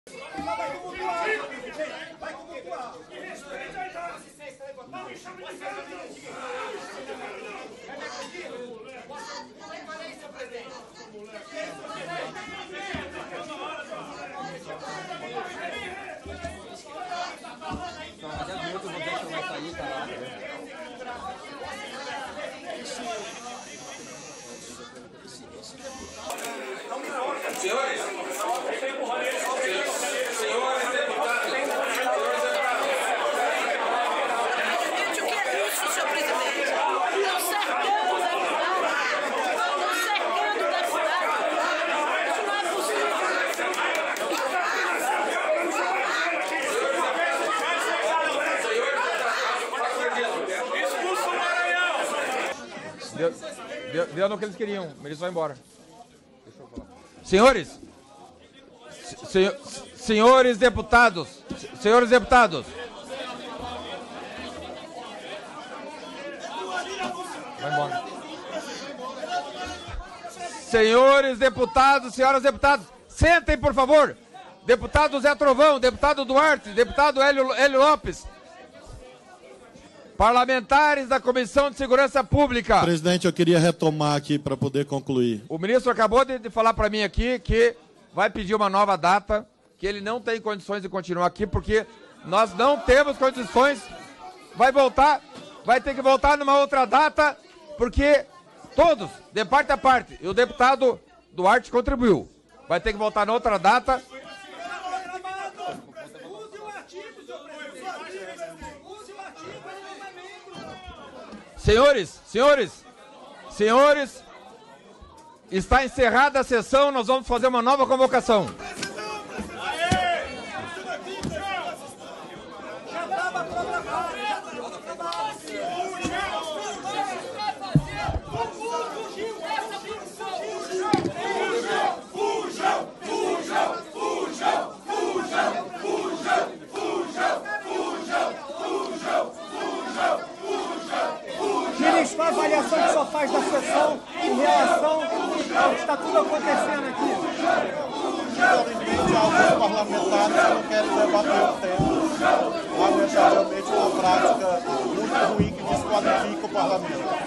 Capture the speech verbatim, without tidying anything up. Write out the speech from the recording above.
Senhores, senhores deputados, Gente, o que é isso, senhor presidente? Estão cercando o deputado. Estão cercando o deputado. Isso não é possível. Expulso o Maranhão! Deu, deu, deu no que eles queriam, eles vão embora. Deixa eu falar. Senhores, senhor, senhores deputados, senhores deputados. Vai embora. Senhores deputados, senhoras deputadas, sentem, por favor. Deputado Zé Trovão, deputado Duarte, deputado Hélio, Hélio Lopes. Parlamentares da Comissão de Segurança Pública. Presidente, eu queria retomar aqui para poder concluir. O ministro acabou de, de falar para mim aqui que vai pedir uma nova data, que ele não tem condições de continuar aqui, porque nós não temos condições. Vai voltar, vai ter que voltar numa outra data, porque todos, de parte a parte, e o deputado Duarte contribuiu. Vai ter que voltar na outra data. Senhores, senhores, senhores, está encerrada a sessão, nós vamos fazer uma nova convocação. Qual a avaliação que o senhor faz da sessão em relação ao que está tudo acontecendo aqui? Infelizmente, alguns parlamentares não querem debater o tema. Lamentavelmente, uma prática muito ruim que desqualifica o parlamento.